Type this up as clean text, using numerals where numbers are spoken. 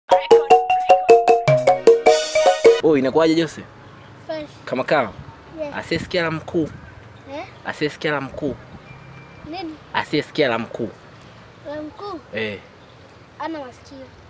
Oh, inakuwaje Jose? Fresh. Kama kawa? Yeah. Asiyesikia la mkuu. Asiyesikia la mkuu. Nini? Asiyesikia la mkuu. La mkuu? Eh. Ana masikio.